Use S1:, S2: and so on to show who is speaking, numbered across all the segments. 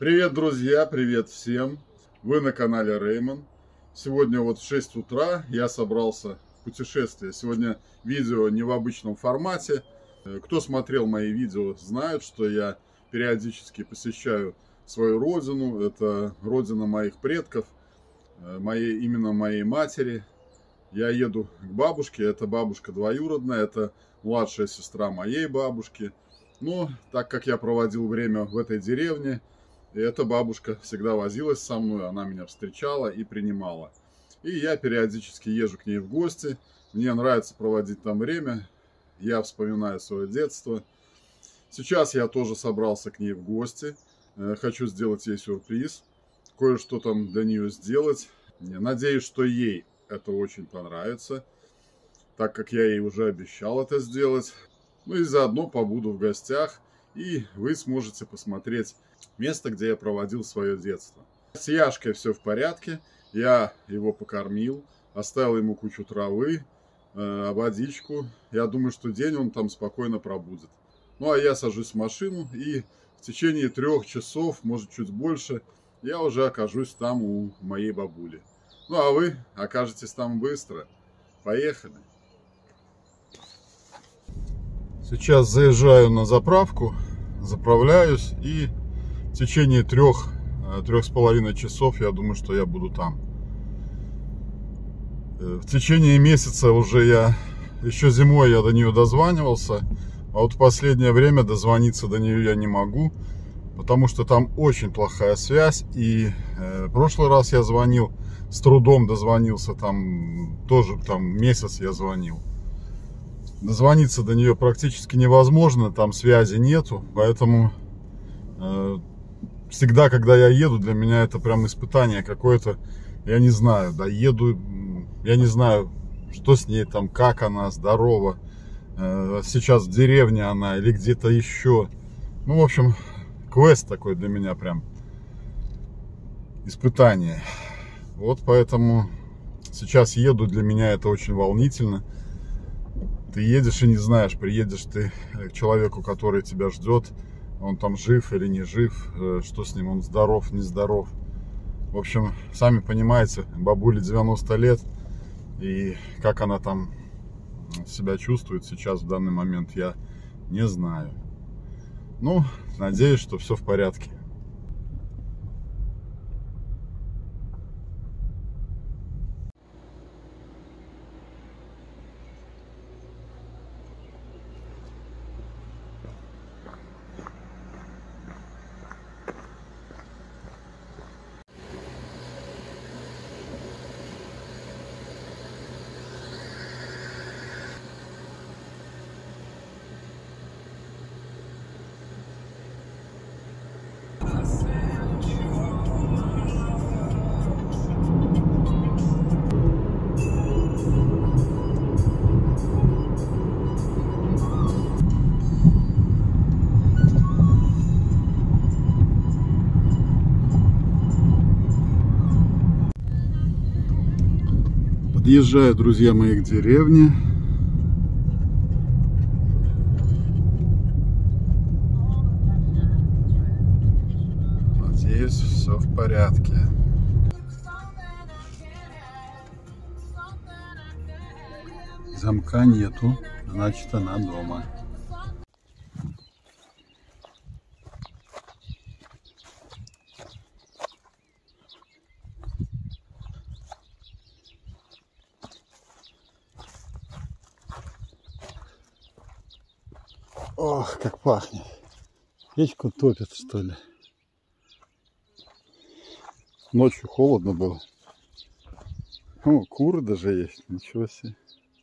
S1: Привет, друзья, привет всем! Вы на канале Реймон. Сегодня вот в 6 утра я собрался в путешествие. Сегодня видео не в обычном формате. Кто смотрел мои видео, знает, что я периодически посещаю свою родину. Это родина моих предков, именно моей матери. Я еду к бабушке, это бабушка двоюродная, это младшая сестра моей бабушки. Но так как я проводил время в этой деревне, и эта бабушка всегда возилась со мной, она меня встречала и принимала. И я периодически езжу к ней в гости. Мне нравится проводить там время. Я вспоминаю свое детство. Сейчас я тоже собрался к ней в гости. Хочу сделать ей сюрприз. Кое-что там для нее сделать. Надеюсь, что ей это очень понравится, так как я ей уже обещал это сделать. Ну и заодно побуду в гостях, и вы сможете посмотреть место, где я проводил свое детство. С Яшкой все в порядке. Я его покормил, оставил ему кучу травы, водичку. Я думаю, что день он там спокойно пробудет. Ну а я сажусь в машину, и в течение 3 часов, может чуть больше, я уже окажусь там у моей бабули. Ну а вы окажетесь там быстро. Поехали! Сейчас заезжаю на заправку, заправляюсь, и в течение 3–3,5 часов я думаю, что я буду там. В течение месяца уже еще зимой я до нее дозванивался, а вот в последнее время дозвониться до нее я не могу, потому что там очень плохая связь. И в прошлый раз я звонил, с трудом дозвонился, там тоже месяц я звонил. Дозвониться до нее практически невозможно, там связи нету, поэтому всегда, когда я еду, для меня это прям испытание какое-то. Я не знаю, доеду, я не знаю, что с ней там, как она, здорова, сейчас в деревне она или где-то еще. Ну, в общем, квест такой для меня прям, испытание. Вот поэтому сейчас еду, для меня это очень волнительно. Ты едешь и не знаешь, приедешь ты к человеку, который тебя ждет, он там жив или не жив, что с ним, он здоров, не здоров. В общем, сами понимаете, бабуле 90 лет, и как она там себя чувствует сейчас, в данный момент, я не знаю. Ну, надеюсь, что все в порядке. Подъезжаю, друзья мои, к деревне. Надеюсь, все в порядке. Замка нету, значит, она дома. Ох, как пахнет. Печку топят, что ли. Ночью холодно было. О, куры даже есть. Ничего себе.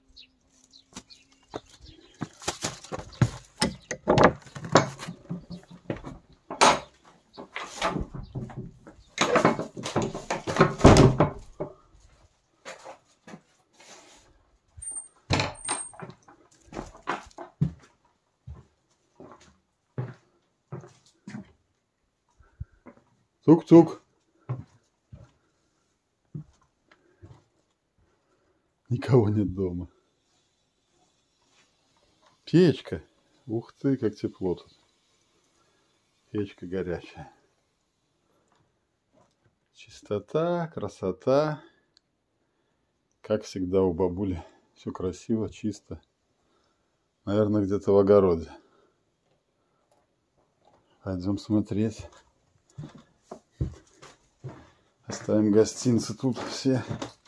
S1: Тук-тук. Никого нет дома. Печка. Ух ты, как тепло тут. Печка горячая. Чистота, красота. Как всегда у бабули. Все красиво, чисто. Наверное, где-то в огороде. Пойдем смотреть. Оставим гостинцы тут все.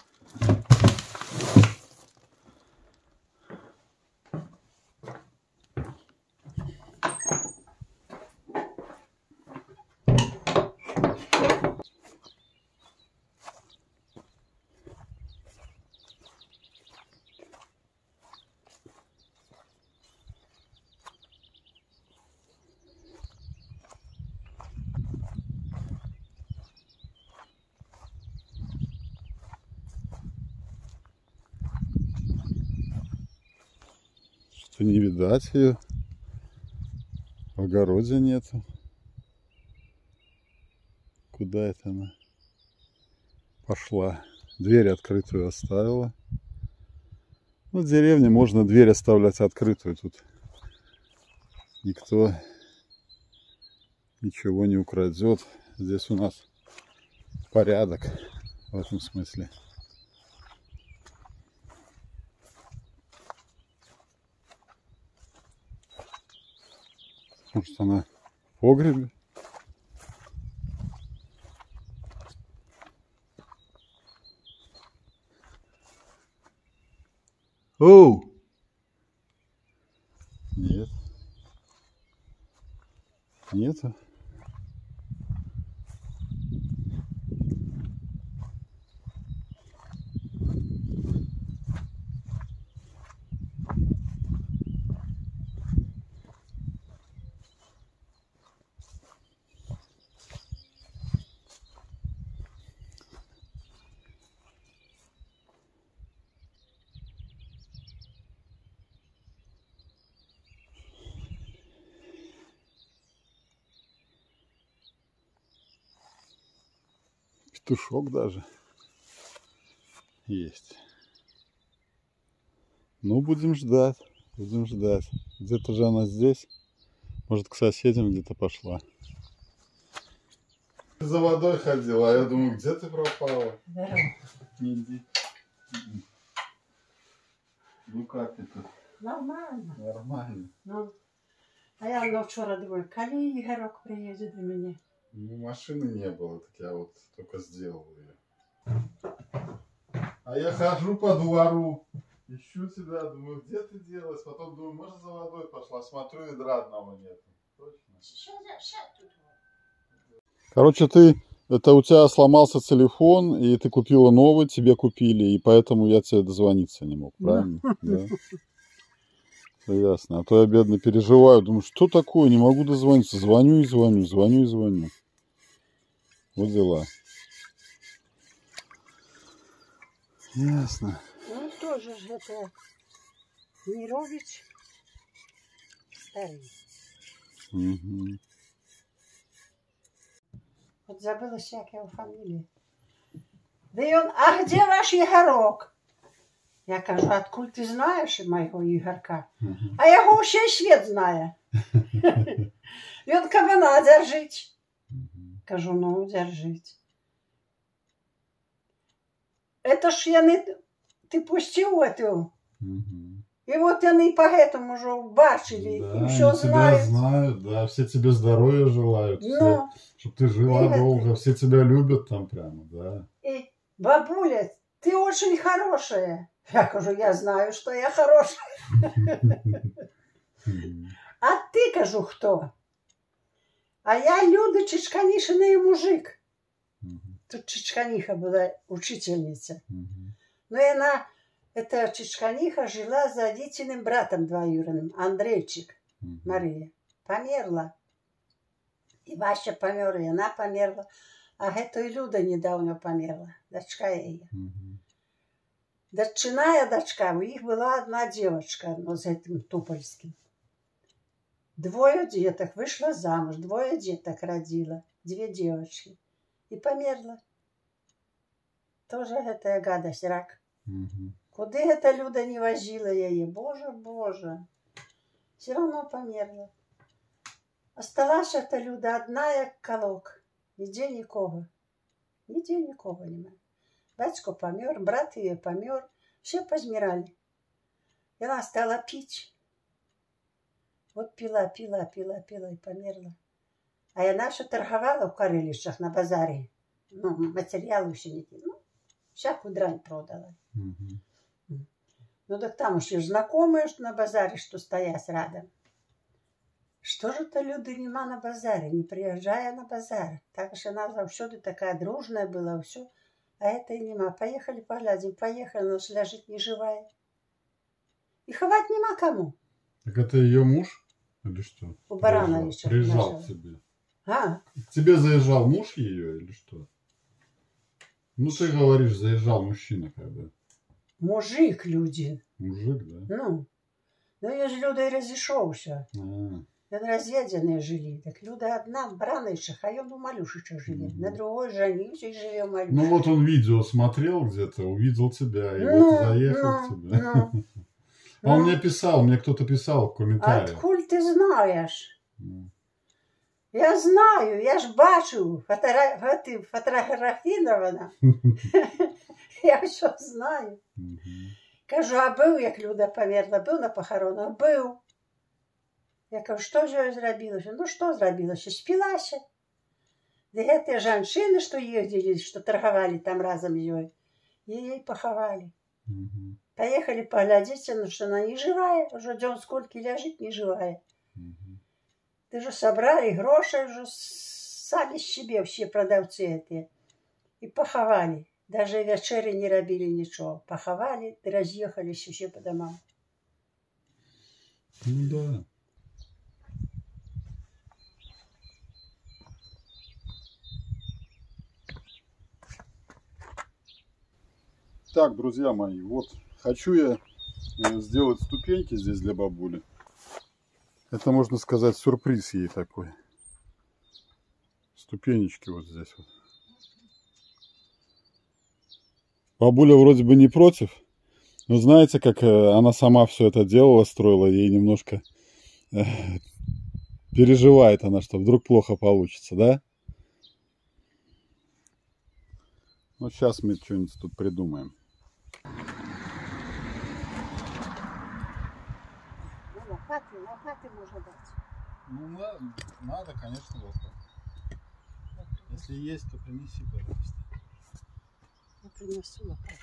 S1: Что не видать ее. В огороде нету. Куда это она пошла? Дверь открытую оставила. Ну, в деревне можно дверь оставлять открытую. Тут никто ничего не украдет. Здесь у нас порядок в этом смысле. Может, она в погребе? Оу! Нет. Нету. Петушок даже есть. Ну, будем ждать. Будем ждать. Где-то же она здесь. Может, к соседям где-то пошла. Ты за водой ходила, а я думаю, где ты пропала?
S2: Да.
S1: Иди. Ну как это?
S2: Нормально.
S1: Нормально.
S2: Ну, а я вчора думаю, коли Ігорок приїде до мене.
S1: Ну, машины не было, так я вот только сделал ее. А я хожу по двору, ищу тебя, думаю, где ты делась? Потом думаю, может, за водой пошла, смотрю, ведра одного нет. Точно. Короче, это у тебя сломался телефон, и ты купила новый, тебе купили, и поэтому я тебе дозвониться не мог, правильно? Да. Все ясно. А то я, бедно, переживаю, думаю, что такое, не могу дозвониться. Звоню и звоню, звоню и звоню. Вот дела. Ясно.
S2: Ну, тоже же это Мирович старый.
S1: Угу.
S2: Вот забылась, як его фамилия. Да и он, а где ваш Ігорок? Я кажу, откуль ты знаешь моего Ігорка? А його вообще свет знає. І он кабана держить. Кажу, ну, держить. Это ж я не... Ти пустив эту. И вот они поэтому уже бачили,
S1: Да,
S2: и все знают.
S1: Тебя знают, да, все тебе здоровья желают,
S2: Ну,
S1: чтобы ты жила
S2: и
S1: долго,
S2: это...
S1: все тебя любят там прямо, да.
S2: И, бабуля, ты очень хорошая. Я кажу, я знаю, что я хорошая. А ты, кажу, кто? А я Люда Чичканишина и мужик. Тут Чичканиха была учительница. Но и она, эта Чичканиха, жила за родительным братом двоюродным, Андрейчик, Мария. Померла. И Вася помер, и она померла. А это и Люда недавно померла, дочка ее. Дочиная дочка, у них была одна девочка, но с этим Тупольским. 2 деток, вышла замуж, 2 деток родила, 2 девочки. И померла. Тоже это гадость, рак. Куда эта Люда не возила ее? Боже, Боже. Все равно померла. Осталась эта Люда одна, як колок. Нигде никого. Нигде никого нема. Батько помер, брат ее помер. Все позмирали. И она стала пить. Вот пила и померла. А я наша торговала в Карелищах на базаре. Ну, материалы еще не... Ну, всякую дрянь продала. Ну, так там еще знакомые, что на базаре, что стоят рядом. Что же то люди нема на базаре, не приезжая на базар? Так что она завсёды такая дружная была, все. А это и нема. Поехали поглядим, поехали, но лежит не живая. И ховать нема кому.
S1: Так это ее муж? Или что?
S2: У Барановича.
S1: Приезжал к тебе.
S2: А?
S1: К тебе заезжал муж ее или что? Ну, ты говоришь, заезжал мужчина когда.
S2: Мужик люди.
S1: Мужик, да?
S2: Ну я же люди разошелся. Он разъеденные жили. Так Люда одна в Барановичах, а он у Малюшича живет. На другой женился и живет Малюшич.
S1: Ну вот он видео смотрел где-то, увидел тебя и вот заехал к тебе. Он мне писал, мне кто-то писал в комментариях.
S2: Откуда ты знаешь? Я знаю, я ж бачу, фотографировано. Я все знаю. Кажу, а був, як Люда померла, був на похоронах? Був. Я кажу, що ж я зробилася? Ну, що зробилася? Спілася. Да эти женщины, что ездили, что торговали там разом с ней, ее поховали. Поехали поглядеть, ну, что она не живая. Уже день сколько лежит, не живая. Ты же собрали гроши, уже сами себе все продавцы эти. И поховали. Даже вечери не робили ничего. Поховали, и разъехались все по домам.
S1: Ну да. Так, друзья мои, вот хочу я сделать ступеньки здесь для бабули. Это, можно сказать, сюрприз ей такой. Ступенечки вот здесь вот. Бабуля вроде бы не против, но знаете, как она сама все это делала, строила, ей немножко переживает она, что вдруг плохо получится, да? Ну, сейчас мы что-нибудь тут придумаем.
S2: Лопаты можно дать.
S1: Ну, надо, конечно, лопаты. Если есть, то принеси, пожалуйста.
S2: Я принесу лопаты.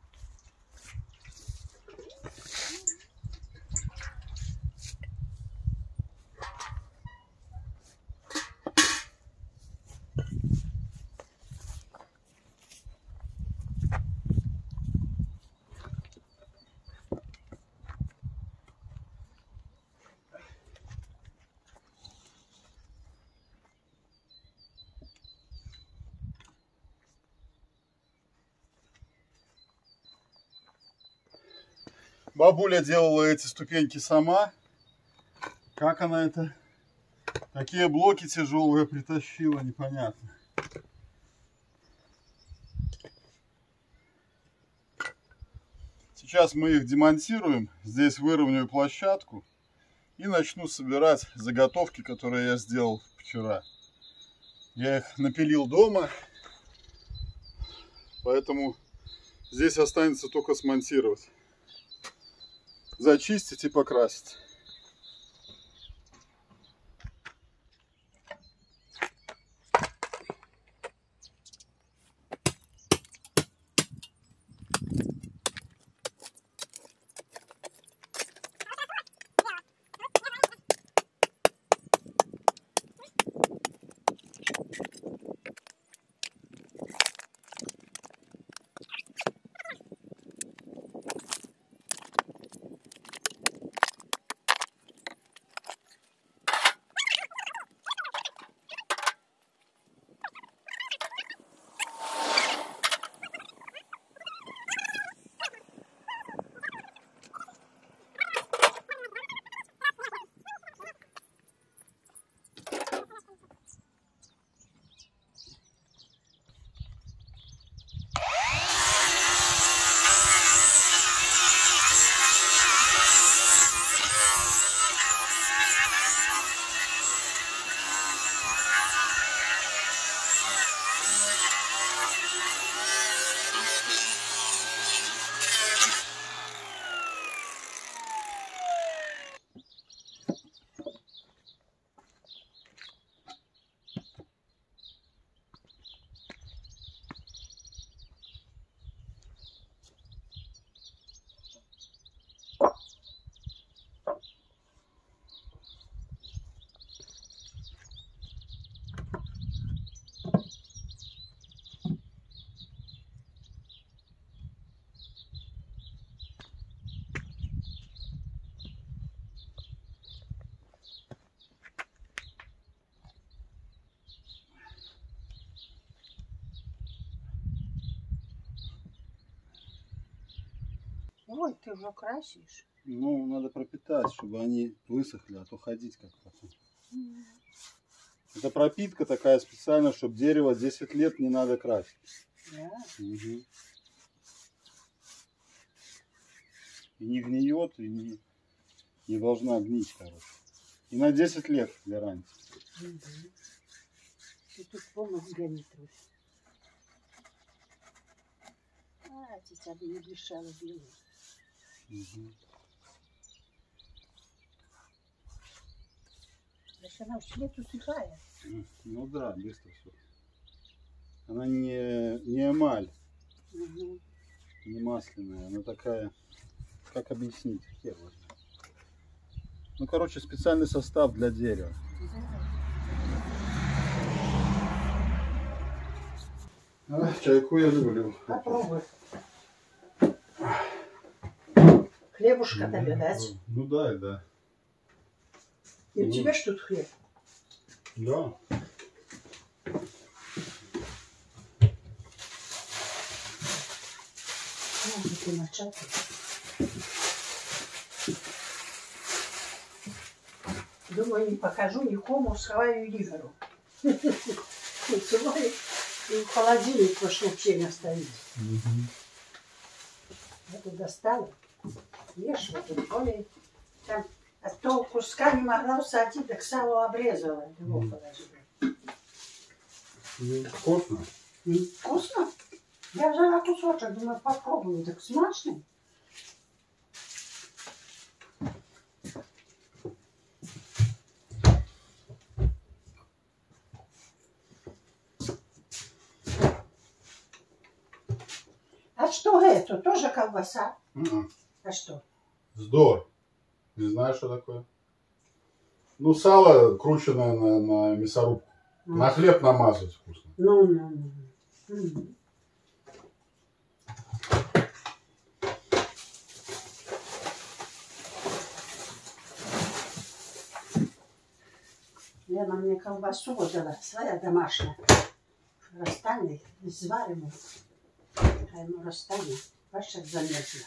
S1: Бабуля делала эти ступеньки сама. Как она это? Какие блоки тяжелые притащила, непонятно. Сейчас мы их демонтируем. Здесь выровняю площадку. И начну собирать заготовки, которые я сделал вчера. Я их напилил дома. Поэтому здесь останется только смонтировать. Зачистить и покрасить.
S2: Ой, ты уже красишь.
S3: Ну, надо пропитать, чтобы они высохли, а то ходить как потом. Это пропитка такая специальная, чтобы дерево 10 лет не надо красить.
S2: Да.
S3: Угу. И не гниет, и не должна гнить, короче. И на 10 лет гарантия.
S2: Угу. И тут полностью сгорит. А, тебя бы не дышала белую.
S3: Угу.
S2: Значит, она в лету сухая.
S3: Ну да, быстро все. Она не эмаль,
S2: Угу.
S3: не масляная, она такая, как объяснить, хер возьми. Ну, короче, специальный состав для дерева. А, чайку я люблю.
S2: Попробуй. Хлебушка тебе дать?
S3: Ну дай, да.
S2: И у тебя ж тут хлеб?
S3: Да.
S2: Ты начал. Думаю, не покажу никому свою Игору. И в холодильник пошло пчель стоит. Это достала. Ешь, вот тут более. Там от того куска не могла усадить, так сало обрезала. Его положила.
S3: Вкусно?
S2: Вкусно? Я взяла кусочек, думаю, попробую. Так смачный. А что это? Тоже колбаса? А что?
S3: Вздор. Не знаю, что такое. Ну, сало крученное на мясорубку. На хлеб намазать вкусно.
S2: Ну. Лена мне колбасу дала, своя домашняя. Растане, зварим. Хай мы растане. Бачиш, як замерзла.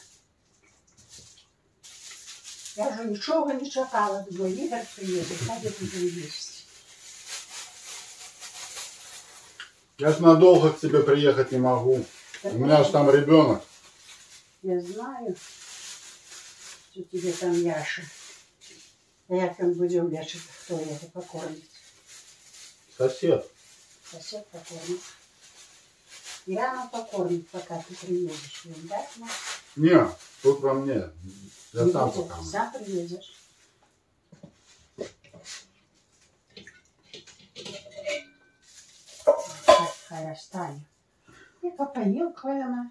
S2: Я вже нічого не чекала, думаю, Ігор приїде, хай я буду їсти.
S3: Я ж надолго к тебе приехать не могу. У меня же там ребенок.
S2: Я знаю, что тебе там Яша. А як мы будем лечить, кто это покормит?
S3: Сосед.
S2: Сосед покормит. И она покормит, пока ты приедешь. Да?
S3: Не, тут во мне. Я сам покормлю.
S2: Сам приедешь. Хай остане. Яка поїлка вона.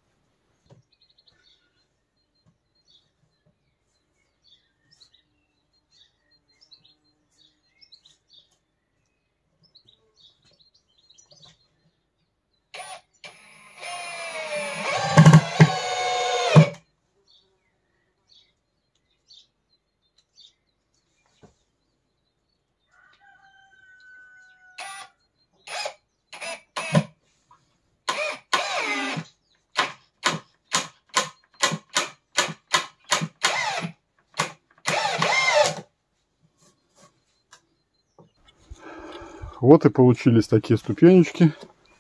S1: Вот и получились такие ступенечки.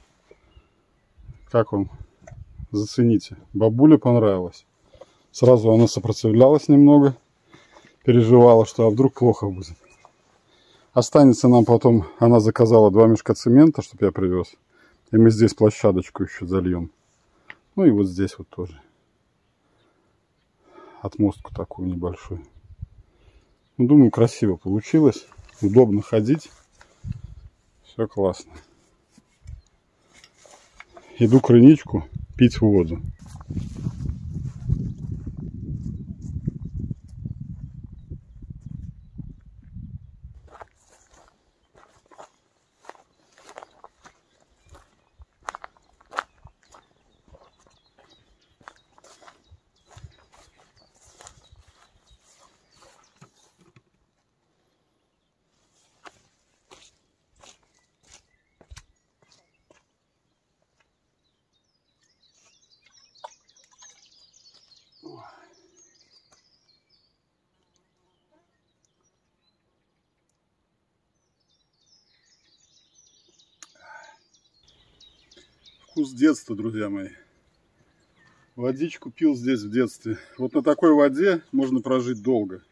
S1: Как вам? Зацените. Бабуле понравилось. Сразу она сопротивлялась немного. Переживала, что а вдруг плохо будет. Останется нам потом, она заказала 2 мешка цемента, чтобы я привез.
S3: И мы здесь площадочку еще зальем. Ну и вот здесь вот тоже. Отмостку такую небольшую. Ну, думаю, красиво получилось. Удобно ходить. Все классно. Иду к крыничку пить воду. Вкус детства, друзья мои. Водичку пил здесь в детстве. Вот на такой воде можно прожить долго.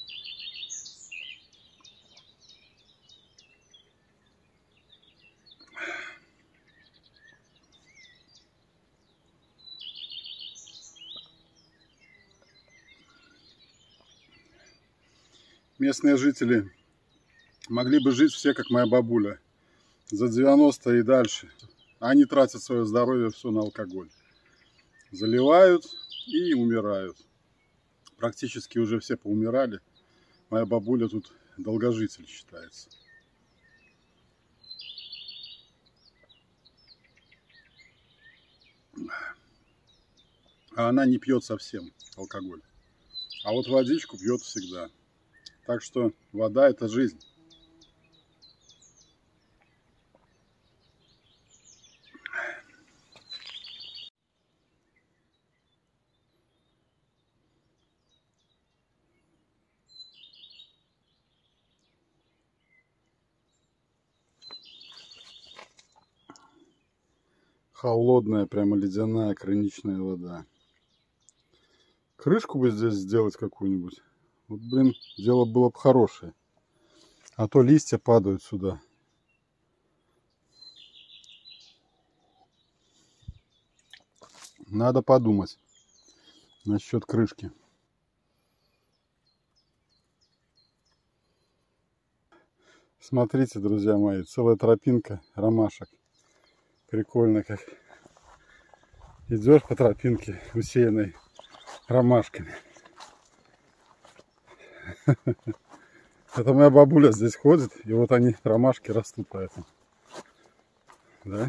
S3: Местные жители могли бы жить все, как моя бабуля. За 90 и дальше. Они тратят свое здоровье все на алкоголь. Заливают и умирают. Практически уже все поумирали. Моя бабуля тут долгожитель считается. А она не пьет совсем алкоголь. А вот водичку пьет всегда. Так что вода — это жизнь. Холодная, прямо ледяная крыничная вода. Крышку бы здесь сделать какую-нибудь. Вот, блин, дело было бы хорошее. А то листья падают сюда. Надо подумать насчет крышки. Смотрите, друзья мои, целая тропинка ромашек. Прикольно как. Идешь по тропинке, усеянной ромашками. Это моя бабуля здесь ходит, и вот они, ромашки, растут поэтому. Да?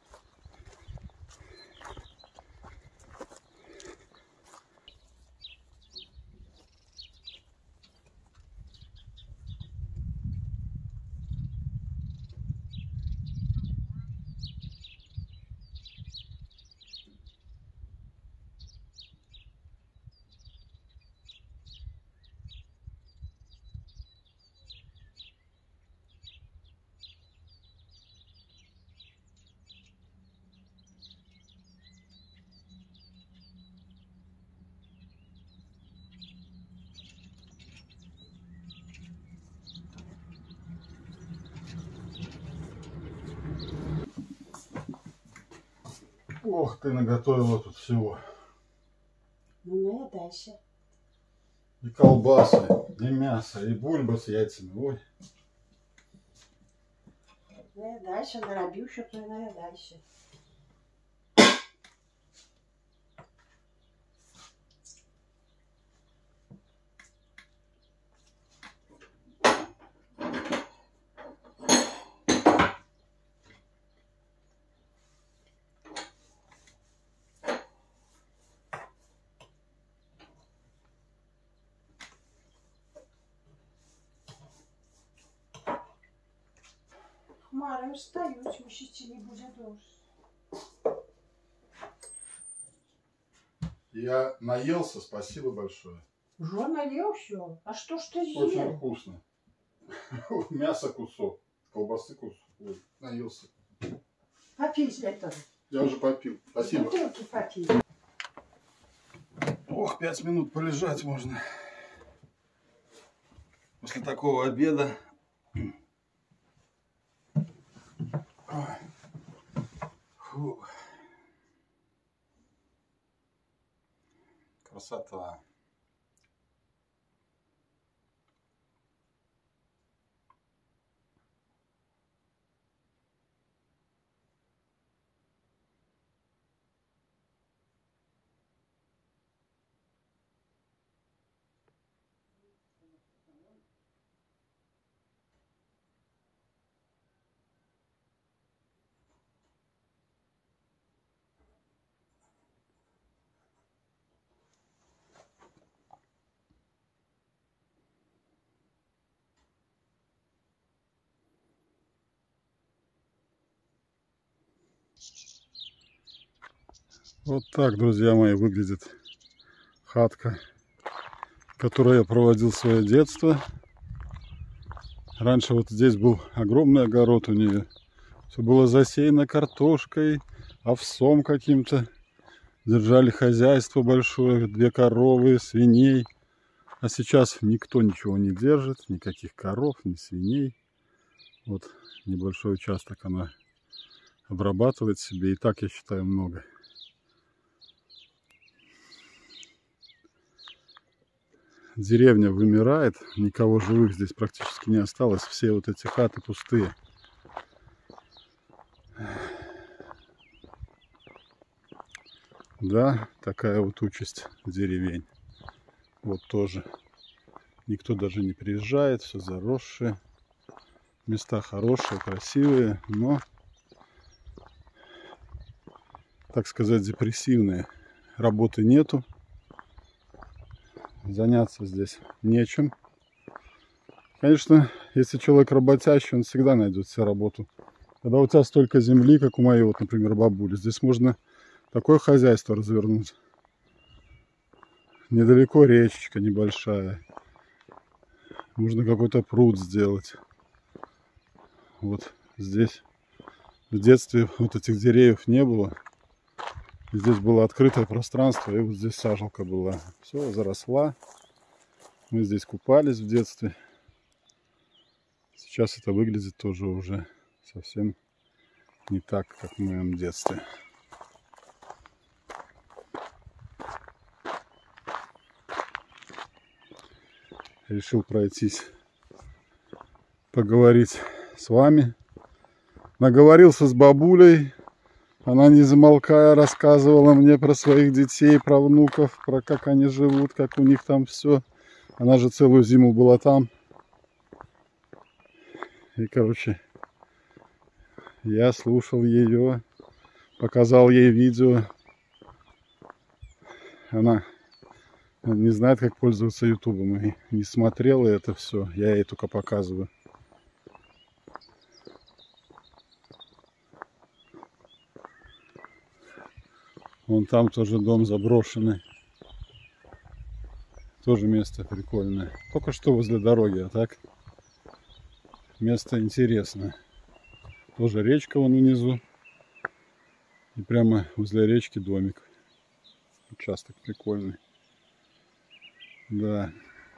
S3: Ох, ты наготовила тут всего.
S2: Ну, наедайся.
S3: И колбасы, и мясо, и бульба с яйцами. Ой.
S2: Наедайся, наробил, что то наедайся. Хмари встають, мужчині не буде дощ.
S3: Я наелся, спасибо большое.
S2: Уже наел все? А что ж ты
S3: Очень
S2: съел?
S3: вкусно. Мясо кусок, колбасы кусок. Ой, наелся.
S2: Попей этого.
S3: Я уже попил. Спасибо.
S2: Бутылки попей.
S3: Ох, 5 минут полежать можно. После такого обеда. Ой. Красота. Вот так, друзья мои, выглядит хатка, в которой я проводил свое детство. Раньше вот здесь был огромный огород у нее. Все было засеяно картошкой, овсом каким-то. Держали хозяйство большое, 2 коровы, свиней. А сейчас никто ничего не держит, никаких коров, ни свиней. Вот небольшой участок она обрабатывает себе. И так, я считаю, много. Деревня вымирает, никого живых здесь практически не осталось. Все вот эти хаты пустые. Да, такая вот участь деревень. Вот тоже. Никто даже не приезжает, все заросшее. Места хорошие, красивые, но, так сказать, депрессивные. Работы нету. Заняться здесь нечем. Конечно, если человек работящий, он всегда найдет себе работу. Когда у тебя столько земли, как у моей, вот, например, бабули, здесь можно такое хозяйство развернуть. Недалеко речечка небольшая. Можно какой-то пруд сделать. Вот здесь в детстве вот этих деревьев не было. Здесь было открытое пространство, и вот здесь сажалка была. Все, заросла. Мы здесь купались в детстве. Сейчас это выглядит тоже уже совсем не так, как в моем детстве. Решил пройтись, поговорить с вами. Наговорился с бабулей. Она, не замолкая, рассказывала мне про своих детей, про внуков, про как они живут, как у них там все. Она же целую зиму была там. И, короче, я слушал ее, показал ей видео. Она не знает, как пользоваться ютубом, и не смотрела это все. Я ей только показываю. Вон там тоже дом заброшенный. Тоже место прикольное. Только что возле дороги, а так место интересное. Тоже речка вон внизу. И прямо возле речки домик. Участок прикольный. Да.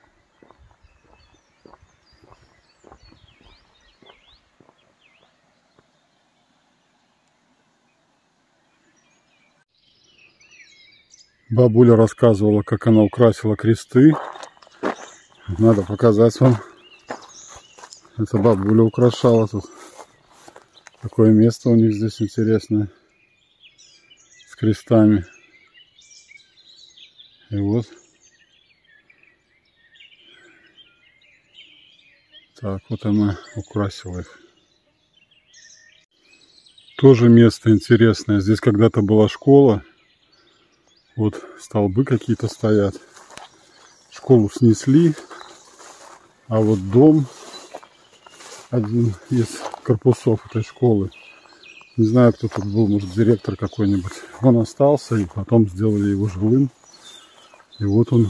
S3: Бабуля рассказывала, как она украсила кресты. Надо показать вам. Это бабуля украшала тут. Такое место у них здесь интересное. С крестами. И вот. Так, вот она украсила их. Тоже место интересное. Здесь когда-то была школа. Вот столбы какие-то стоят. Школу снесли. А вот дом, один из корпусов этой школы, не знаю, кто тут был, может, директор какой-нибудь, он остался, и потом сделали его жилым. И вот он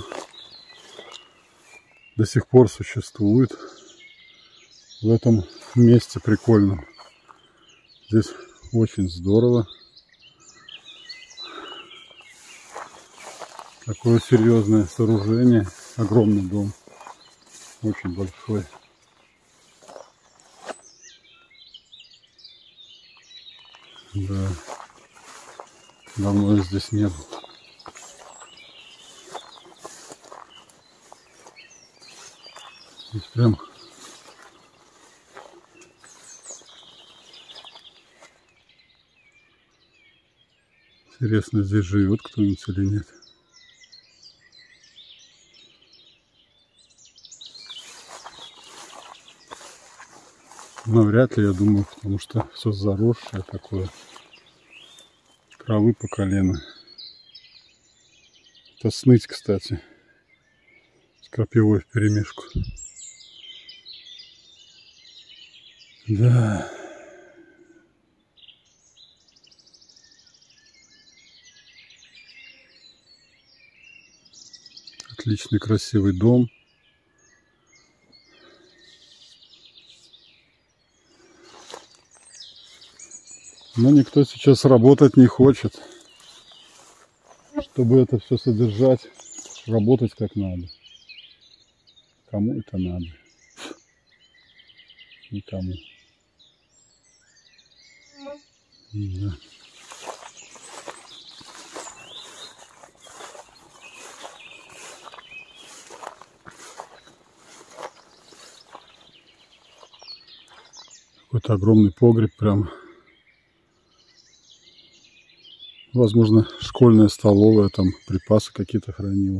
S3: до сих пор существует в этом месте прикольном. Здесь очень здорово. Такое серьезное сооружение, огромный дом, очень большой. Да, давно я здесь не был. Здесь прям интересно, здесь живет кто-нибудь или нет. Но вряд ли, я думаю, потому что все заросшее такое. Травы по колено. Это сныть, кстати. С крапивой вперемешку. Да. Отличный красивый дом. Но никто сейчас работать не хочет. Чтобы это все содержать, работать как надо. Кому это надо? Никому. Да. Какой-то огромный погреб прям. Возможно, школьная столовая, там припасы какие-то хранила.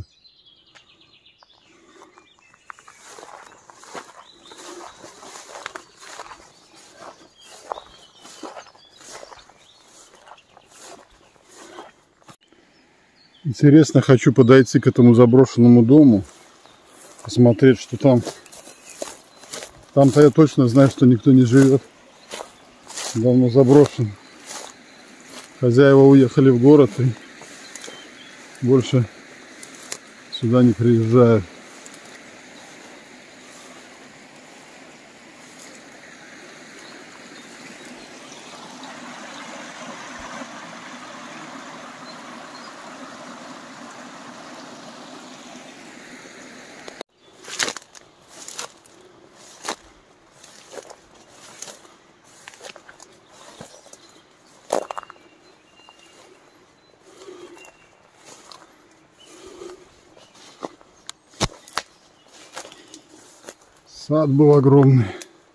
S3: Интересно, хочу подойти к этому заброшенному дому, посмотреть, что там. Там-то я точно знаю, что никто не живет. Давно заброшен. Хозяева уехали в город и больше сюда не приезжают. Сад был огромный,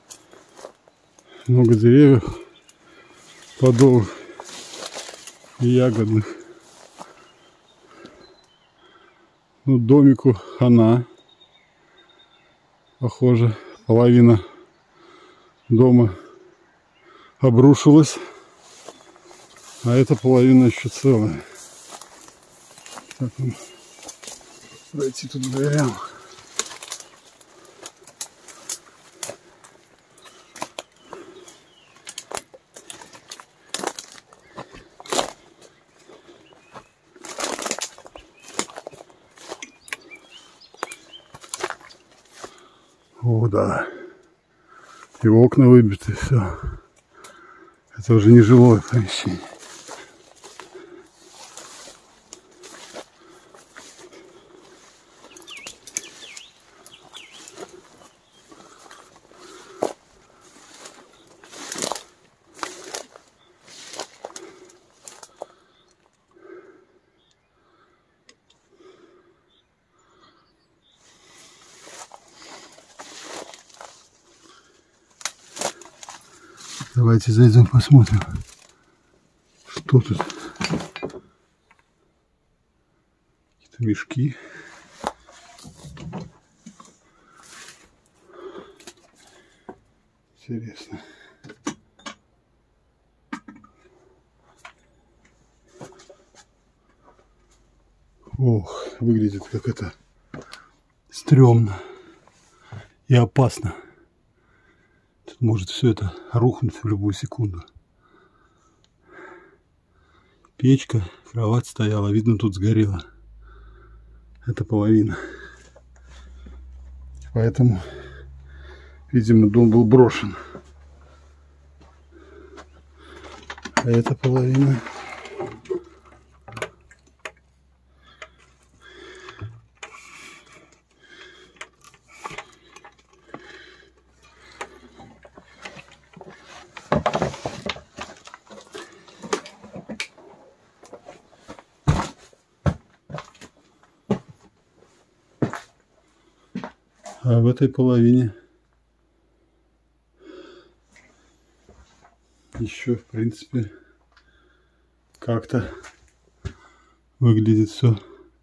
S3: много деревьев, плодовых и ягодных. Ну, домику хана, похоже, половина дома обрушилась, а эта половина еще целая. Как нам пройти тут к дверям? О, да. И окна выбиты, все. Это уже не жилое помещение. Давайте зайдем, посмотрим, что тут. Какие-то мешки. Интересно. Ох, выглядит как это стрёмно и опасно. Тут может все это рухнуть в любую секунду. Печка, кровать стояла, видно, тут сгорела. Это половина. Поэтому, видимо, дом был брошен. А эта половина. А в этой половине еще, в принципе, как-то выглядит все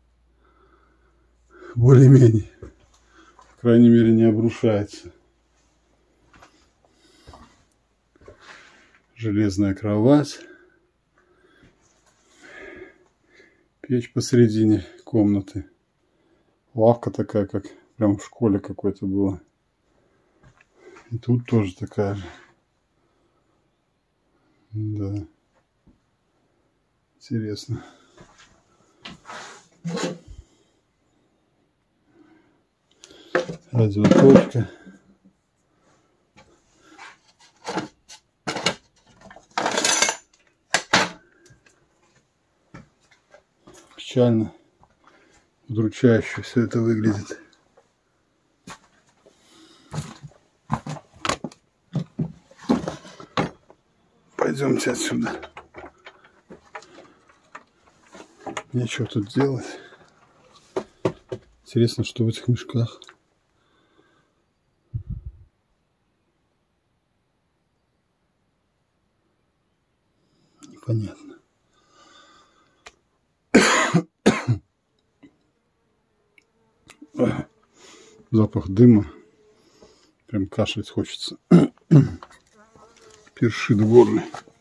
S3: более-менее. По крайней мере, не обрушается. Железная кровать. Печь посередине комнаты. Лавка такая, как прям в школе какой-то была. И тут тоже такая же. Да. Интересно. Радиоточка. Печально, удручающе все это выглядит. Пойдемте отсюда. Нечего тут делать. Интересно, что в этих мешках. Непонятно. Запах дыма. Прям кашлять хочется. Першит в горле.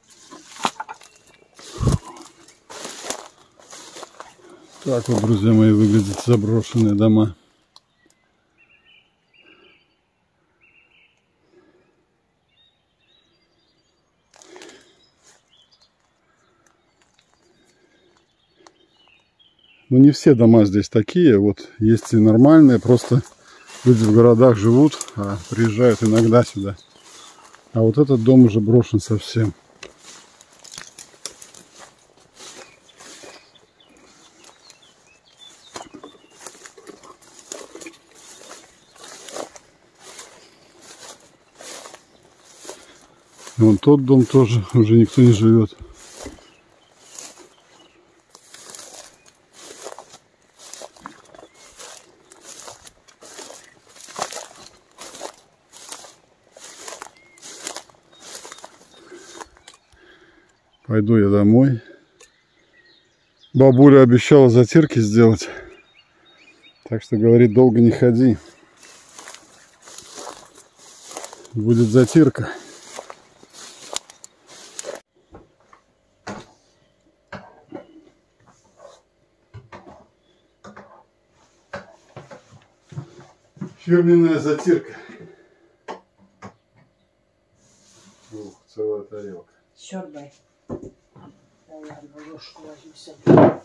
S3: Так вот, друзья мои, выглядят заброшенные дома. Но не все дома здесь такие. Вот есть и нормальные, просто люди в городах живут, а приезжают иногда сюда. А вот этот дом уже брошен совсем. И вон тот дом тоже уже никто не живет. Пойду я домой. Бабуля обещала затирки сделать. Так что, говорит, долго не ходи. Будет затирка. Фирменная затирка. Ух, целая тарелка.
S2: Сёрбай. Давай, ложку возьми себе.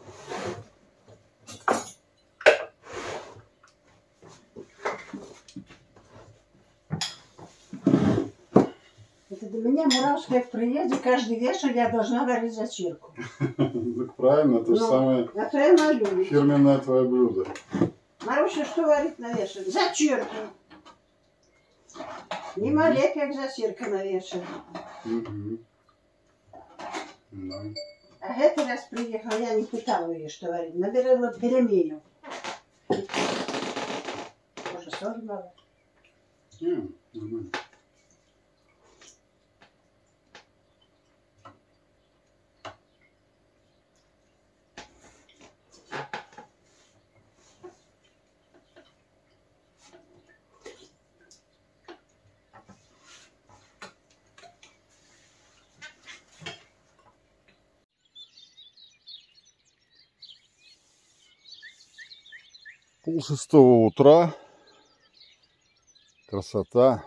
S2: Это для меня Муравская в приезде каждый вечер я должна варить затирку.
S3: Так правильно, это же самое
S2: А то я молюсь.
S3: фирменное твое блюдо.
S2: Маруся, что варит на вечер? Затирку. Не малей, как затирка на вечер.
S3: Да.
S2: А этот раз приехала, я не питала ее, что варить. Набирала пельменю. Тоже соль мало.
S3: Нормально. Пол-6 утра. Красота.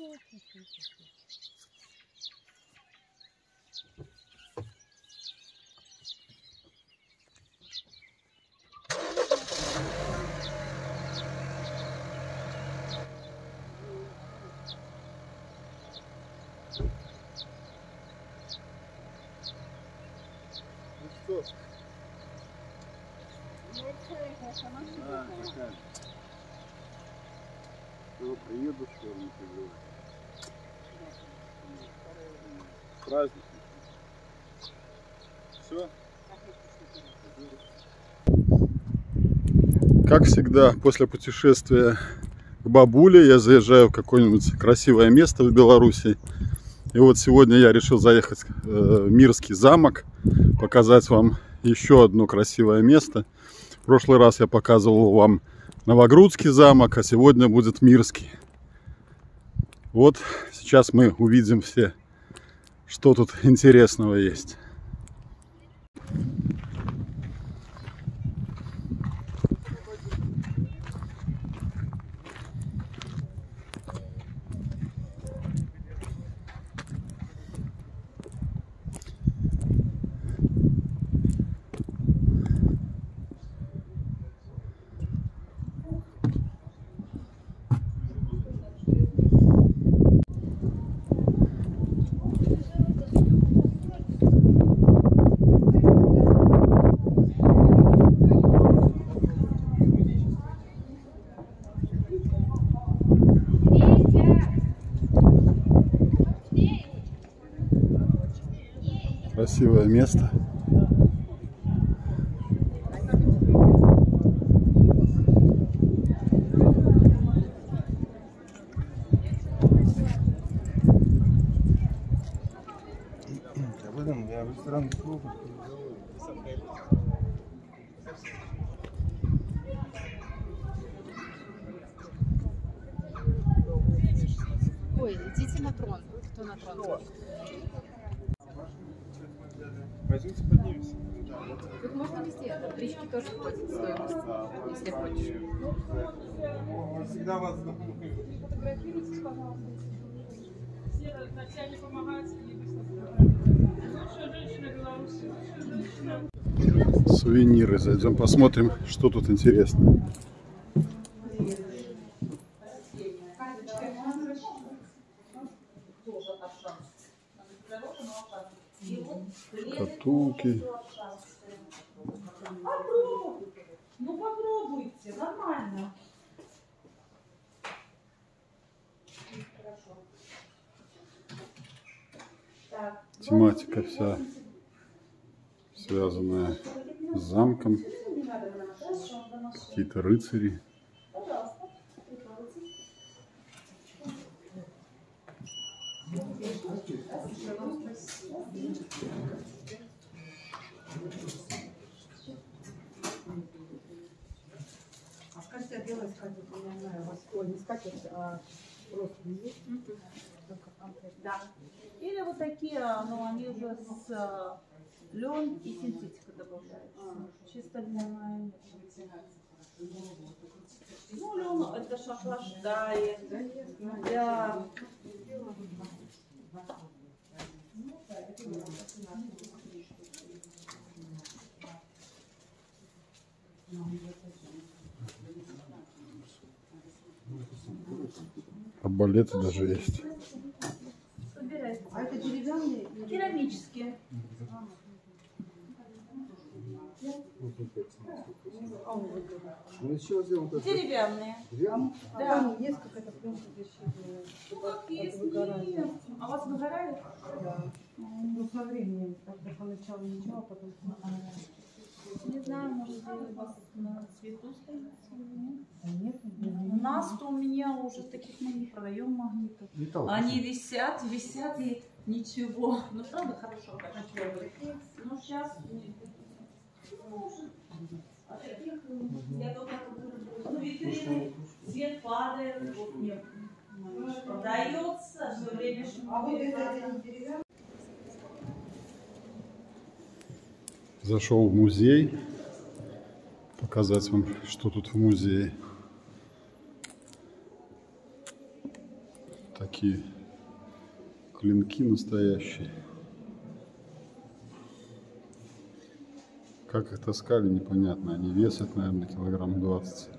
S3: Приеду, что ли, праздник. Все. Как всегда, после путешествия к бабуле я заезжаю в какое-нибудь красивое место в Беларуси. И вот сегодня я решил заехать в Мирский замок, показать вам еще одно красивое место. В прошлый раз я показывал вам Новогрудский замок, а сегодня будет Мирский. Вот сейчас мы увидим все, что тут интересного есть. Красивое место.
S4: Ой, идите на трон. Кто на трон хочет?
S3: Пойдемте поднимемся.
S4: Тут можно везде. Таблички тоже входят в стоимость, если хочешь.
S3: Всегда вас
S4: Фотографируйтесь, пожалуйста.
S5: Татьяне помогать. Лучшая женщина Беларуси.
S3: сувениры. Зайдем, посмотрим, что тут интересно. Шкатулки.
S5: Ну попробуйте, нормально.
S3: Тематика вся связанная с замком. Какие-то рыцари.
S2: А скажите, а белая скатерть, я не знаю, у вас, ой, не скатерть, а просто есть?
S5: Да. Или вот такие, но они уже с лен и синтетика добавляются. Чисто льняная. Ну, лен это ж охлаждает. Да.
S3: Арбалеты даже есть.
S2: А это деревянные?
S5: Керамические. Деревянные.
S2: А там есть какая-то пленка защитная, чтобы от выгорания?
S5: А у вас выгорает?
S2: Да. Ну, со временем, как-то поначалу ничего, а потом...
S5: Не знаю, может быть, у вас на цвету стоит?
S2: Да нет,
S5: У нас-то у меня уже таких мы не продаем магнитов. Они висят и ничего. Ну правда хорошо, конечно. Ну сейчас а таких я только ну, витрины, свет падает, вот мне продается, все время шумит.
S3: Зашел в музей. Показать вам, что тут в музее. Такие клинки настоящие. Как их таскали, непонятно. Они весят, наверное, килограмм 20.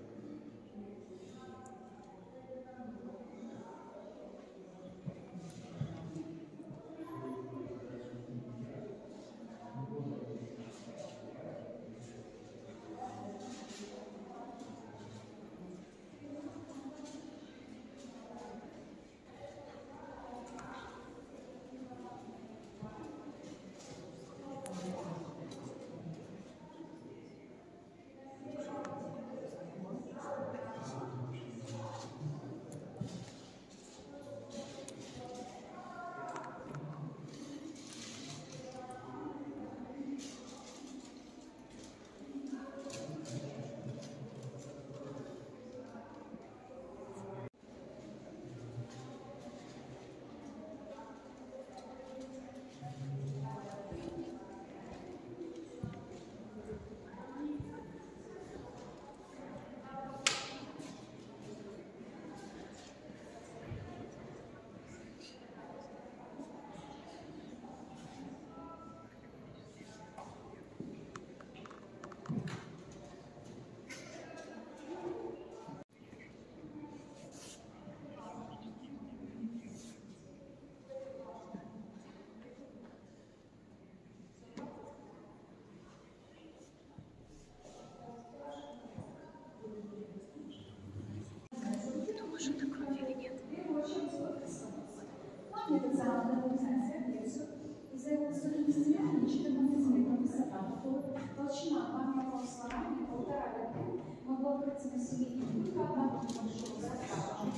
S6: Толщина памятного основания 1,5 метра. Могло открыться население только одного небольшого городка.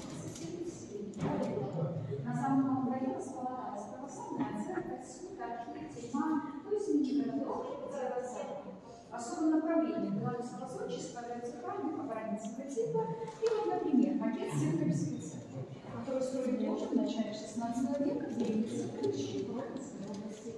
S6: На самом дворе располагалась православная церковь, суд, архив, тюрьма, то есть мини-городок, дело церкви. Особое направление белорусского зодчества вертикальных оборонительного типа и вот, например, макет Северской церкви, который строили уже в начале 16 века в Древней Церкви Щепровской области.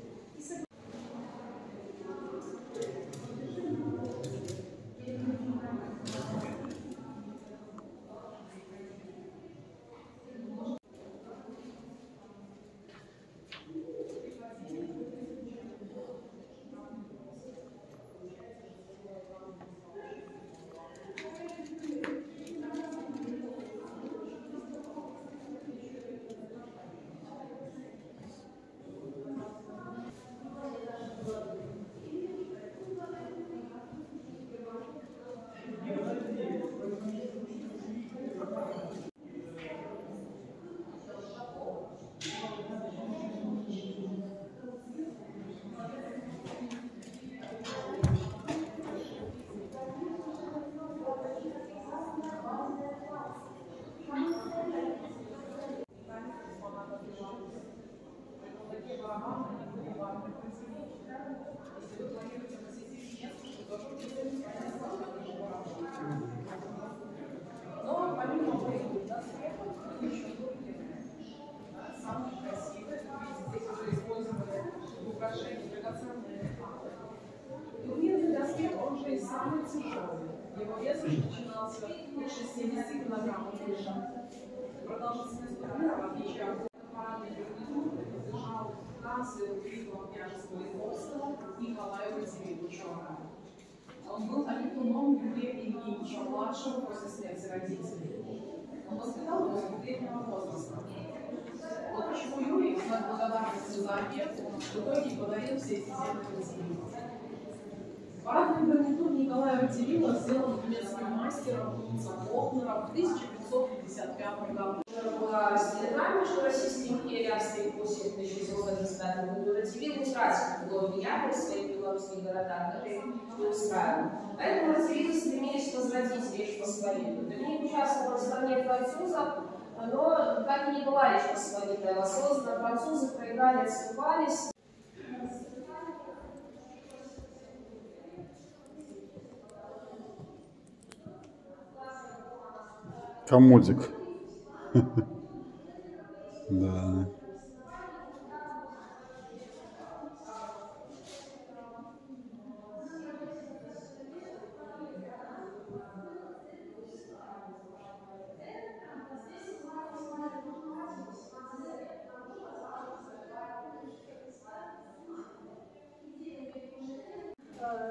S6: Но помимо самые красивые, здесь уже использовали украшения драгоценные камни. Турнирный доспех, он же и самый тяжелый. Его вес начинался от 60 килограммов лежа. Продолжительность турнира, в отличие от парадной гарнитуры, принадлежал канцлеру Великого княжества Литовского Николаю Васильевичу. Он был опекуном Юрия Евгеньевича-младшего после смерти родителей. Он воспитал его с двухлетнего возраста. Вот почему Юрий, в знак благодарности за опеку, в итоге подарил все эти земли Василию. Парадный гарнитур Николая Радзивилла сделан немецким мастером Лохнером в 1555 году.
S7: Была разделена между Российской империей и Австрией после 1725 года. Радзивилл утратил было влияние в своих белорусских городах, это их не устраивало. Поэтому Радзивиллы стремились возродить Речь Посполитую. Для них участвовала в стране французов, но так и не была Речь Посполитая воссоздана. Французы проиграли, отступались.
S3: Комодик. Да.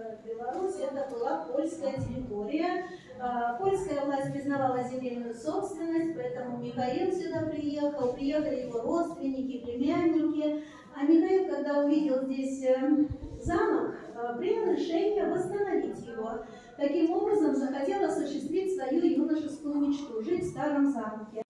S8: Беларусь, это была польская территория. Польская власть признавала земельную собственность, поэтому Михаил сюда приехал, приехали его родственники, племянники. А Михаил, когда увидел здесь замок, принял решение восстановить его. Таким образом, захотел осуществить свою юношескую мечту – жить в старом замке.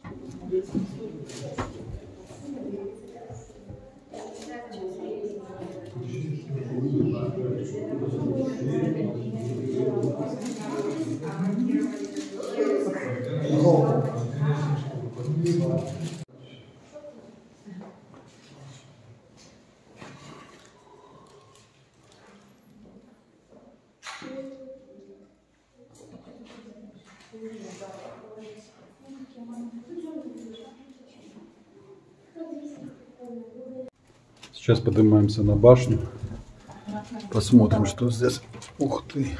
S3: Сейчас поднимаемся на башню. Посмотрим, что здесь. Ух ты!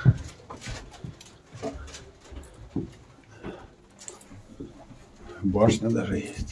S3: Башня даже есть.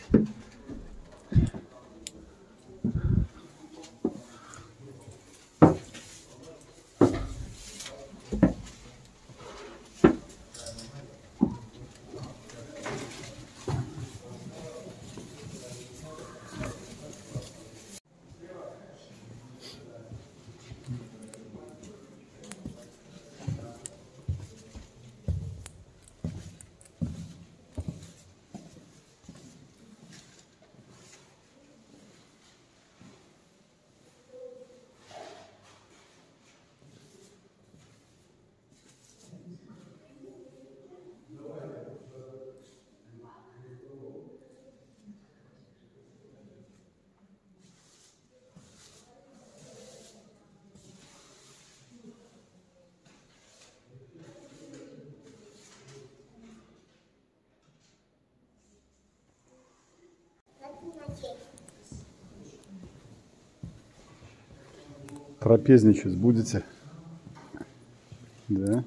S3: Трапезничать будете? Да.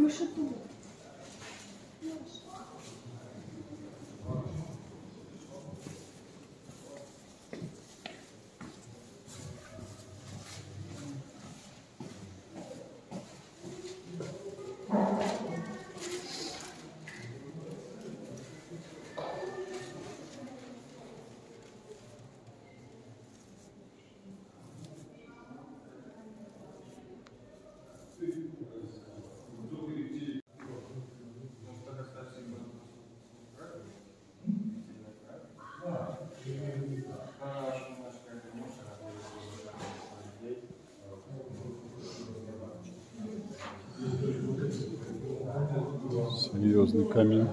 S2: вышиту.
S3: Серьезный камень.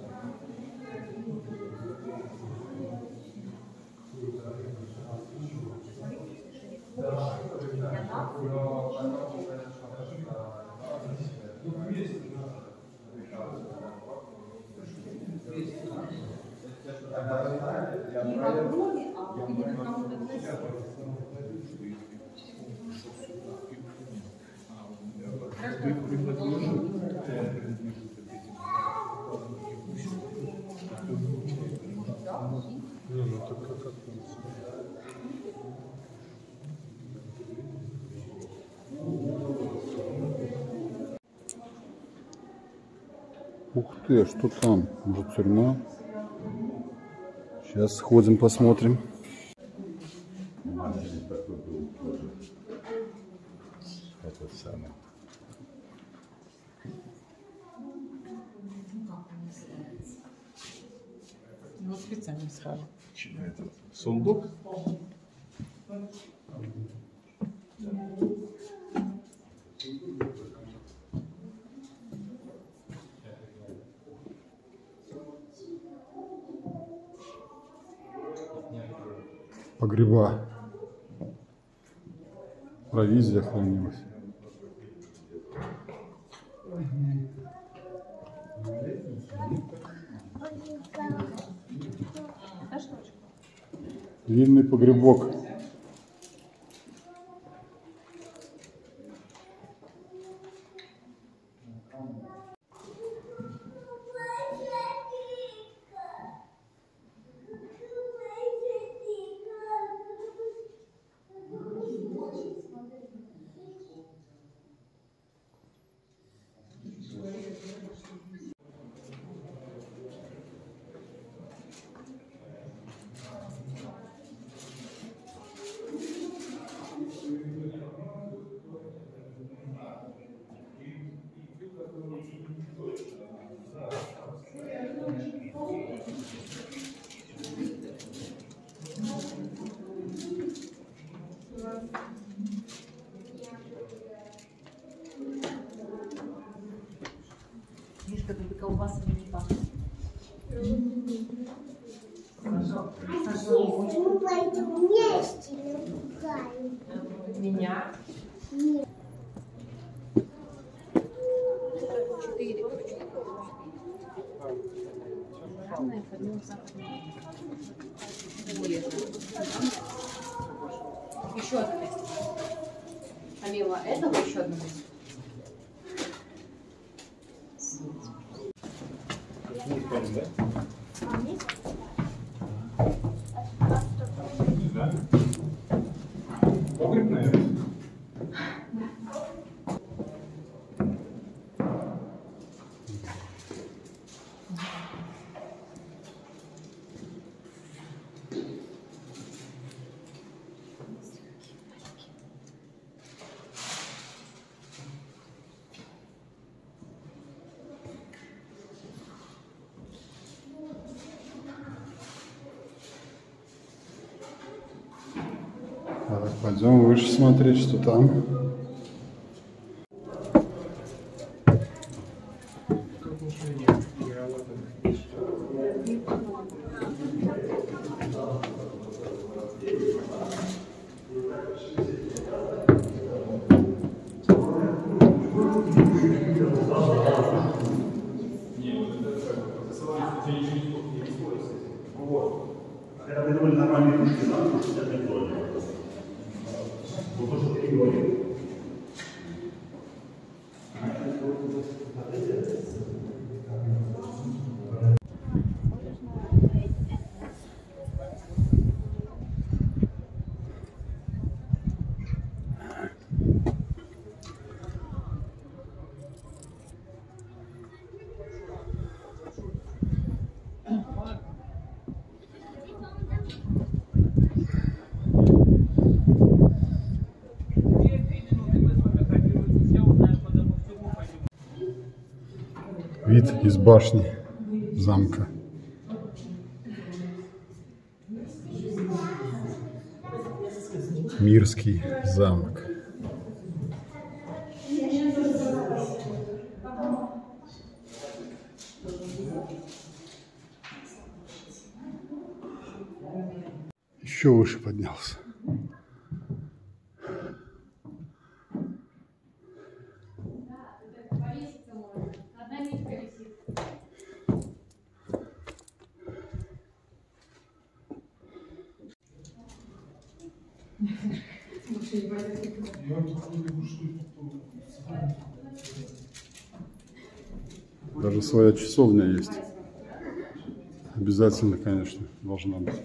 S3: Ух ты, а что там? Может, тюрьма? Сейчас сходим, посмотрим.
S1: Этот самый.
S5: Ну, специально сразу.
S1: Этот сундук.
S3: Погреба. Провизия хранилась. Длинный погребок.
S5: Видишь, как бы колбаса не пахнет.
S9: Мы пойдем вместе напугаем.
S5: Меня?
S9: Нет.
S4: 4.
S5: Главное, поднял западный.
S4: Еще одно место. Помимо этого еще одно место.
S10: Погреб, наверное.
S3: Так, пойдем выше смотреть, что там.
S11: Это довольно нормальные кружки, надо кушать это не трогать. Вот то, что ты говорил.
S3: вид из башни замка. Мирский замок. Еще выше поднялся. Даже своя часовня есть. Обязательно, конечно, должна быть.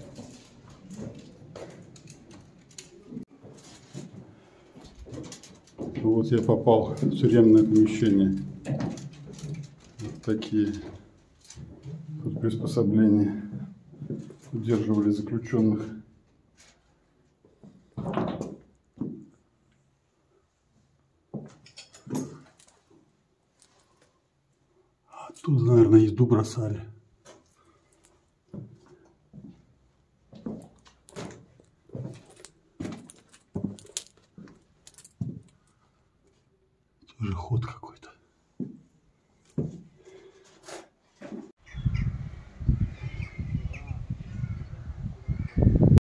S3: Вот я попал в тюремное помещение. Вот такие тут приспособления удерживали заключенных. Оттуда, наверное, еду бросали. Тоже ход какой-то.